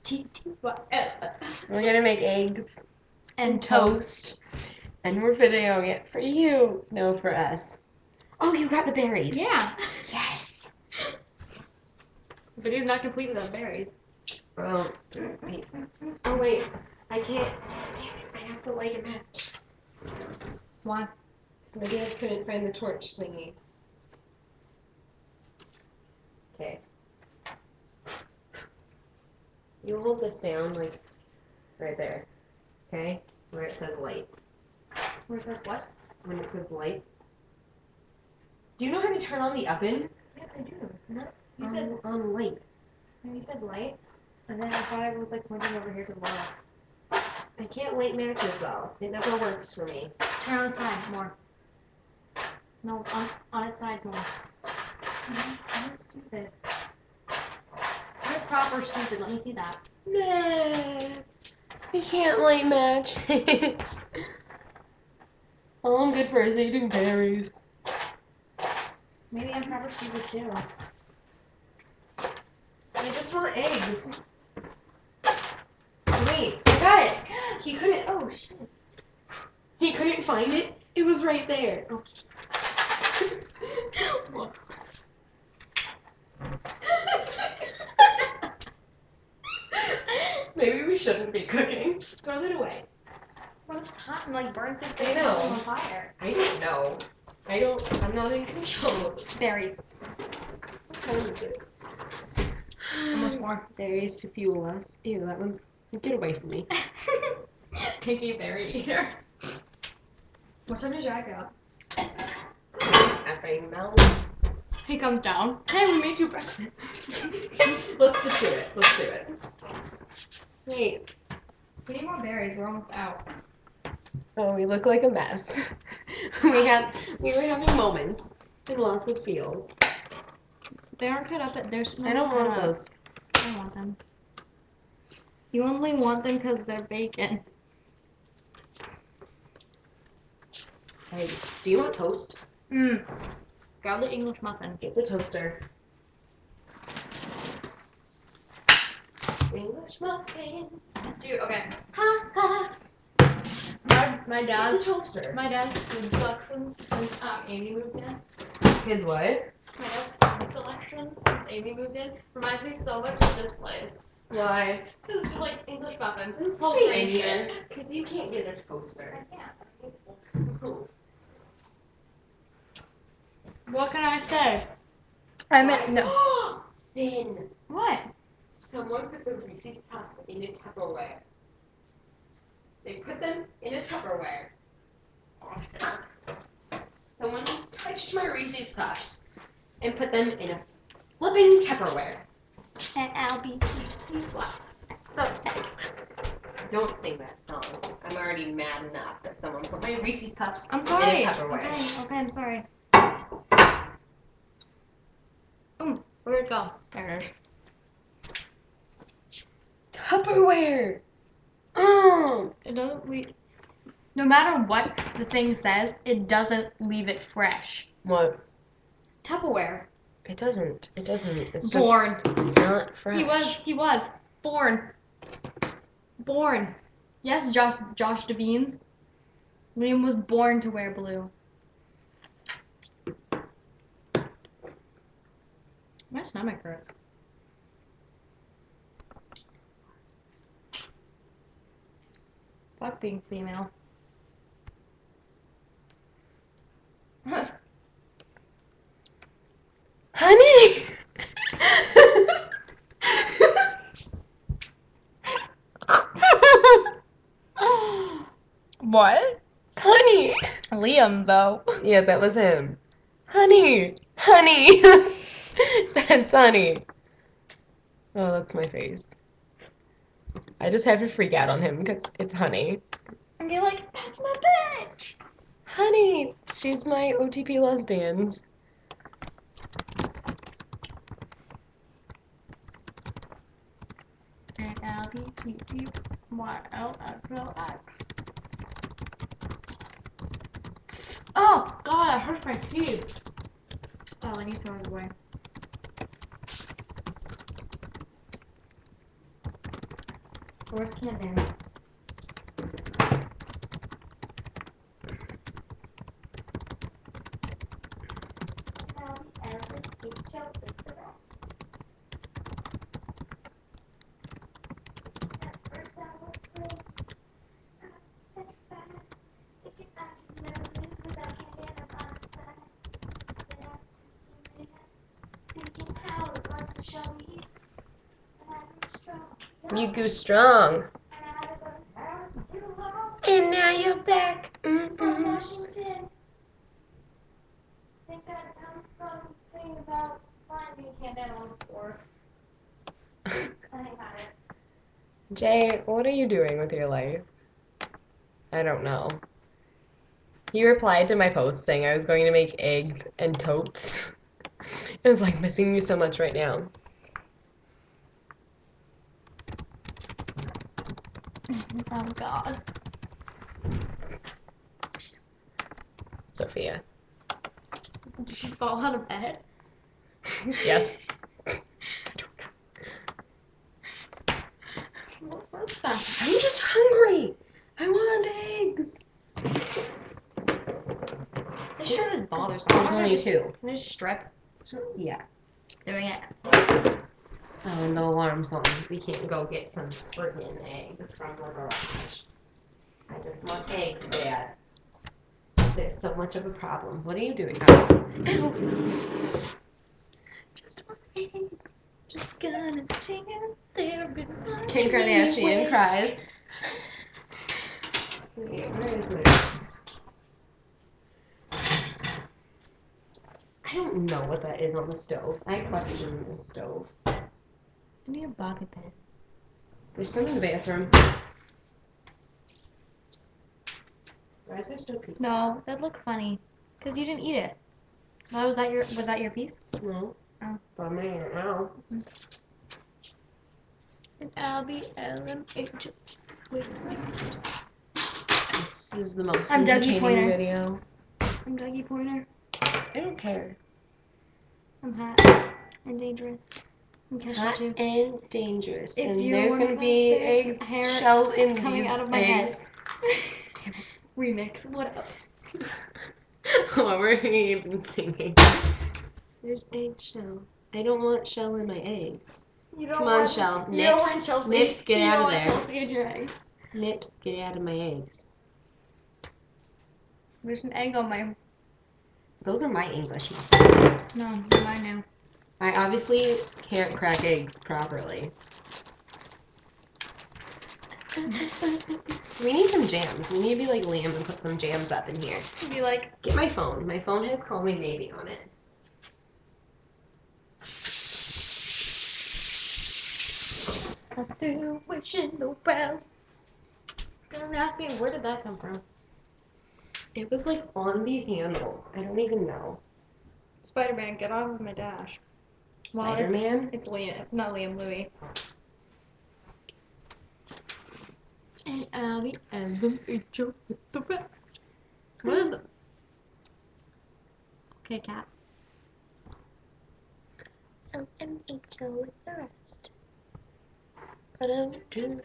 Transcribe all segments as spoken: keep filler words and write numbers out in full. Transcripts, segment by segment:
We're gonna make eggs and, and toast. toast. And we're videoing it for you. No, for us. Oh, you got the berries. Yeah. Yes. But he's not complete without berries. Well, wait. Oh, wait. I can't. Damn it. I have to light a match. Why? My dad couldn't find the torch thingy. Okay. You hold this down, like, right there. Okay? Where it says light. Where it says what? When it says light. Do you know how to turn on the oven? Yes, I do. No, you on, said on light. you said light, and then I thought I was like pointing over here to the wall. I can't light matches though. It never works for me. Turn on the side more. No, on on its side more. You're so stupid. You're proper stupid. Let me see that. Nah. I can't light matches. All I'm good for is eating berries. Maybe I'm proper stupid too. I just want eggs. Wait, I got it. He couldn't. Oh shit. He couldn't find it. It was right there. Oh. Whoops. Maybe we shouldn't be cooking. Throw it away. What if it's hot and like burns it I know. on fire? I don't know. I don't. I'm not in control. Berry. What time is it? Almost more. Berries to fuel us. Ew, that one's. Get away from me. Picky berry eater. What time did Jack out? Effing melt. He comes down. Hey, we made you breakfast. Let's just do it. Let's do it. Wait. We need more berries. We're almost out. Oh, we look like a mess. we had we were having moments and lots of feels. They aren't cut up. At, there's no I don't want cut up. those. I don't want them. You only want them because they're bacon. Hey, do you want toast? Mmm. Grab the English muffin. Get the toaster. English muffins. Dude, okay. Ha ha. My, my Get dad's the toaster. my dad's food selections since um, Amy moved in. His what? My dad's food selections since Amy moved in reminds me so much of this place. Why? It's just like English muffins. It's Whole strange. grain. Because you can't get a toaster. I can't. What can I say? I meant no. Sin. What? Someone put the Reese's Puffs in a Tupperware. They put them in a Tupperware. Someone touched my Reese's Puffs and put them in a flipping Tupperware. And I'll be so thanks. Don't sing that song. I'm already mad enough that someone put my Reese's Puffs I'm sorry. in a Tupperware. Okay, okay, I'm sorry. Mm, where'd it go? There it is. Tupperware! Oh! It doesn't leave. No matter what the thing says, it doesn't leave it fresh. What? Tupperware. It doesn't. It doesn't. It's Born. just not fresh. He was. He was born. Born. Yes, Josh. Josh Devines. William was born to wear blue. My stomach hurts. Fuck being female. Honey! What? Honey! Liam, though. Yeah, that was him. Honey! Honey! That's honey. Oh, that's my face. I just have to freak out on him because it's honey. And be like, that's my bitch! Honey! She's my O T P lesbians. And L B T T Y L F L X. Oh, God, I hurt my teeth. Oh, I need to throw it away. Where's Candace? You grew strong. And now you're back. Mm-mm. Washington. Think I found something about finding Candace on the floor. I think I got it. Jay, what are you doing with your life? I don't know. He replied to my post saying I was going to make eggs and totes. It was like missing you so much right now. Oh God. Sophia. Did she fall out of bed? Yes. What was that? I'm just hungry. I want eggs. This shirt is bothersome. There's only just, two. Can I just strip? Yeah. Doing it. Oh, and the alarm's on. We can't go get some friggin' eggs from the garage. I just want eggs, Dad. Is it so much of a problem? What are you doing? Ow. Just want eggs. Just gonna stand there and watch Kim me Kardashian waste. cries. Wait, where is my eggs? I don't know what that is on the stove. I question the stove. I need a bobby pin. There's some in the bathroom. Why is there still pizza? No, that looked funny. Cause you didn't eat it. Why was that your was that your piece? No. Oh. But I'm eating it now. And I'll be Ellen H. Wait, This is the most I'm Dougie entertaining Pointer. video. I'm Dougie Pointer. I don't care. I'm hot and dangerous. I'm Kesha Hot too. and dangerous. If and you there's wonder gonna why be there's eggs hair shelled in coming these out of my eggs. head. Remix. What up? What were you even singing? There's egg shell. I don't want shell in my eggs. You don't Come on, want, Shell. You Nips. don't want Chelsea. Nips, get you out don't of want there. Chelsea in your eggs. Nips, get out of my eggs. There's an egg on my. Those are my English muffins. No, they're mine now. I obviously can't crack eggs properly. We need some jams. We need to be like Liam and put some jams up in here. Be like, Get my phone. My phone has Call Me Maybe on it. I threw wishing the well. Don't ask me where did that come from. It was like on these handles. I don't even know. Spider-Man, get off of my dash. Well, it's, Spider-Man? it's Liam, not Liam Louis. And I'll be Ellen H. with the rest. What is it? Okay, cat. L M H O with the rest. Do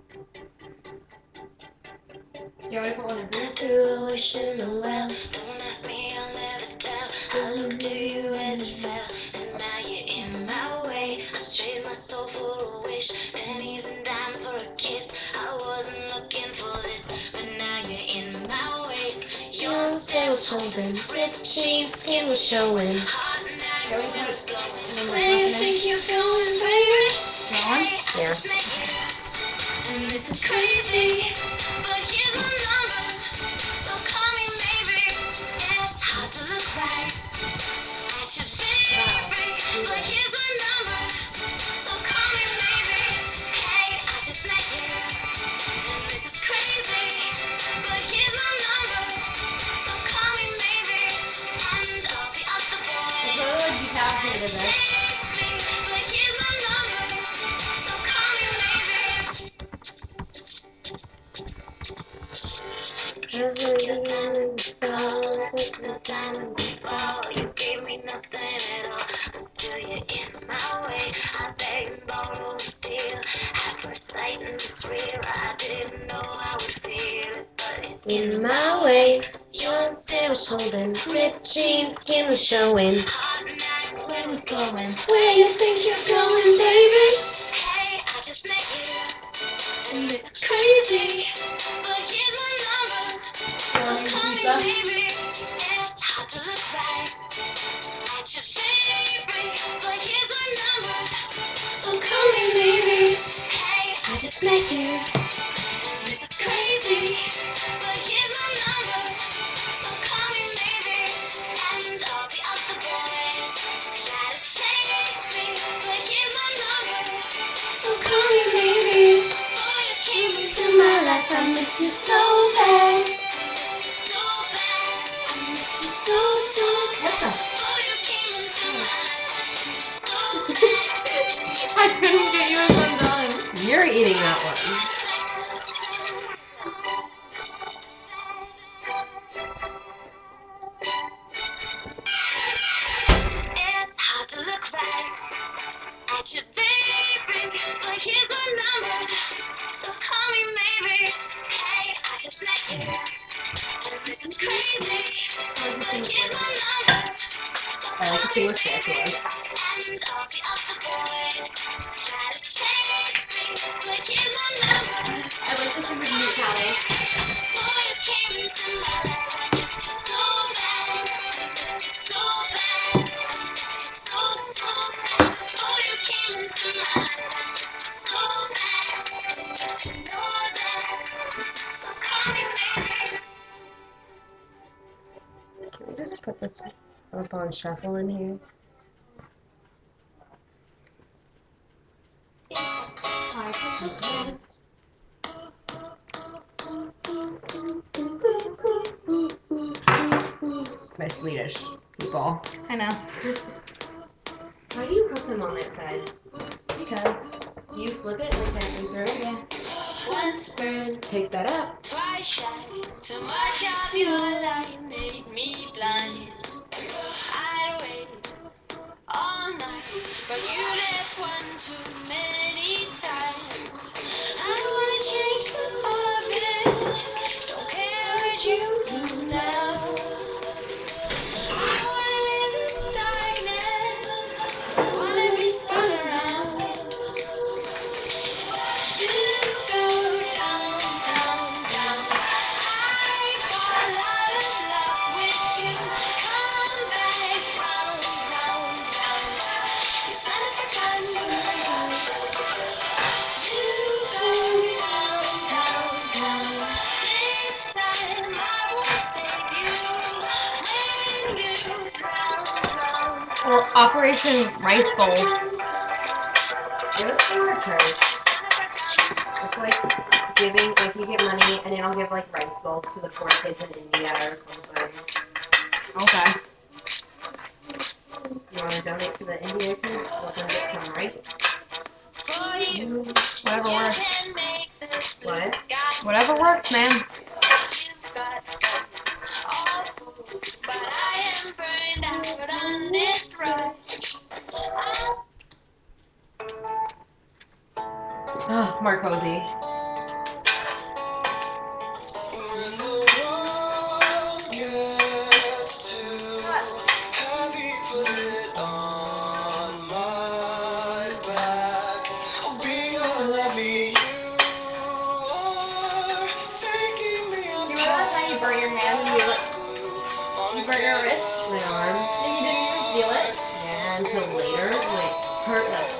You already put one in here? through wishing the well. Don't ask me, I'll never tell. I looked at you as it fell, and now you're in my way. I trade my soul for a wish, pennies and dimes for a kiss. I wasn't looking for this, but now you're in my way. Your sales holding, ripped jeans, skin was showing. Hot now you're going. Where do you think you're going, baby? Gone? Hey, I Yeah. just met you, and this is crazy, but here's my number. So call me maybe. It's hard to look right at your baby, but here's my number. So call me maybe. Hey, I just met you, and this is crazy, but here's my number. So call me maybe, and all the other boys. It's really like decapitated this. Chase me, but here's my number. So call me maybe. You took your time and call, took no time and fall. You gave me nothing at all, but still you're in my way. I beg and borrow, and still deal. At first sight and it's real. I didn't know I would feel it, but it's In my way, your stare was holding, ripped jeans, skin was showing. hot night when we're Going. Where you think you're going, baby? Hey, I just met you, and this is crazy. But here's my number, so Morning, call me pizza. baby. It's hard to look right at your favorite, but here's my number, so call me baby. Hey, I just met you, this is crazy. But here's my number, so call me baby. And all the other boys try to chase me, but here's my number, so call me baby. Boy, you came into my life, I miss you so bad. So bad, I miss you so, so bad. Boy, you came into my life, so bad. I couldn't get yours undone. You're eating that one. It's hard to look right at your baby, but here's my number, so call me maybe. Hey, I just met you, and this is crazy, but here's my number, so I like to see what snack it was. and all the other boys try to chase me, but here's my number. I like the stupid meat towels. Boy, you came into my life, so bad, so bad, so, so bad. Boy, you came into my life, so bad, you know that, so call me baby. Can we just put this up on shuffle in here? I took the It's my Swedish people. I know. Why do you cook them on that side? Because. You flip it like halfway through? Yeah. Once burned, Pick that up. twice shy, too much of your light made me blind. I'd wait all night, but you left one too many times. I wanna change the orbit, don't care what you do now. I wanna live in darkness, wanna be spun around. To go down, down, down. I fall out of love with you. Come back, round, round, round. You said I forgot to go down, down, down. This time I will save you when you drown, drown. Or Operation Rice Bowl. It was for a church. It's like giving, like you get money and it'll give like rice bowls to the poor kids in India or something. Okay. You want to donate to the India kids? We'll go get some rice. For you, Whatever you works. can make this blue What? sky. Whatever works, man. You've got awful, but I am burned out on this road. Oh, more cozy. When the world gets too heavy, put it on my back. I'll be your levy. You are taking me Do you remember that time you burnt your hand and you, like, you burnt your wrist? My arm. And you didn't even feel it? Yeah, until later. Like, hurt like.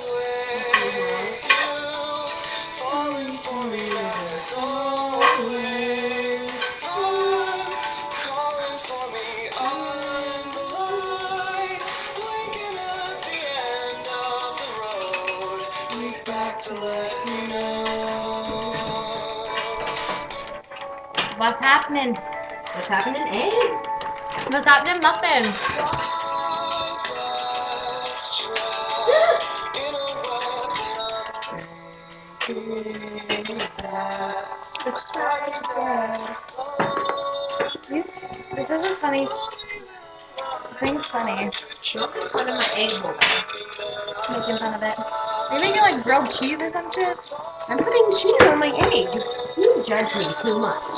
falling for me. There's always time calling for me on the line, blinking at the end of the road. Leap back to let me know. What's happening? What's happening? Eggs. What's happening, Muffins? Complex trust in a web that I'm thinking that the spiders that This, this isn't funny. This thing's funny. Don't make fun of my egg holder. Making fun of it. Are you making like grilled cheese or some shit? I'm putting cheese on my eggs. You judge me too much.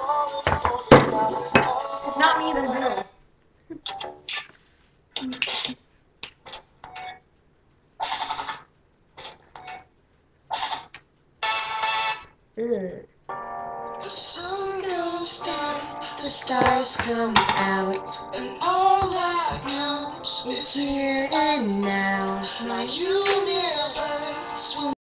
If not me, then who? Mm. The sun goes down, the stars come out, and all that counts is here and now. My universe will